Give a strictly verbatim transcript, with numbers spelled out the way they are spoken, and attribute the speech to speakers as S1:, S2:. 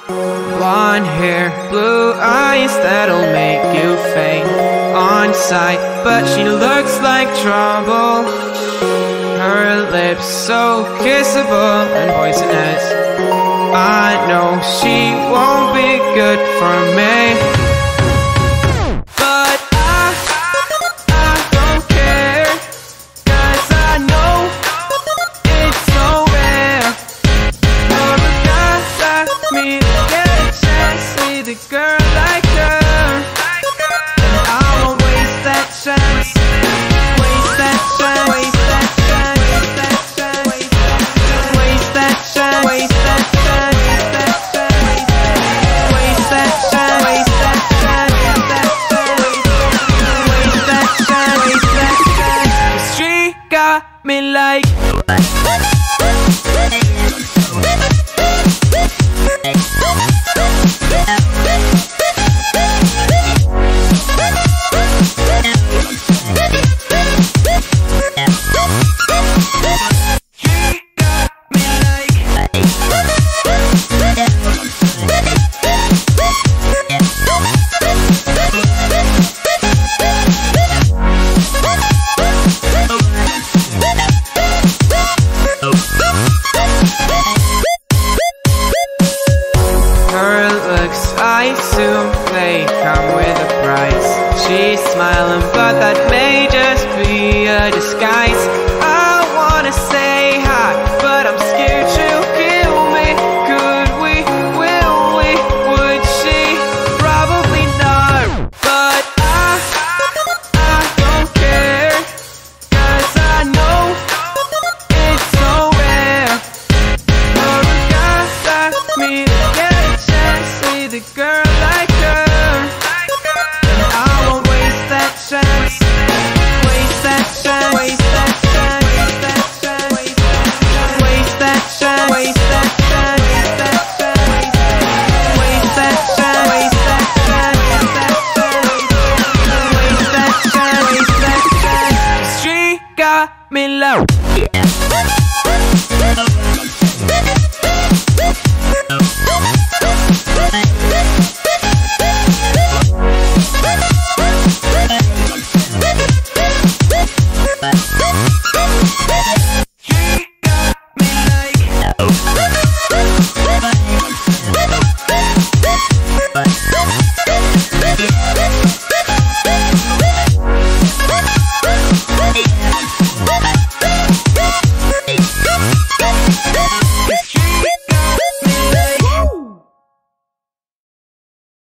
S1: Blonde hair, blue eyes, that'll make you faint on sight. But she looks like trouble. Her lips so kissable and poisonous. I know she won't be good for me. But I, I don't care, 'cause I know it's so rare for a guy like me to get a chance with a girl like her. And I won't waste that chance. Waste that chance. Waste that chance. Waste that chance. Waste that chance. Waste that chance. Waste that chance. Waste that chance. Waste that chance. Waste that chance. She got me like. I assume they come with a price. She's smiling, but that may just be a disguise. I wanna say hi, but I'm scared she'll kill me. Could we, will we, would she? Probably not. But I, I don't care, 'cause I know it's so rare for a guy like me to get a chance with a girl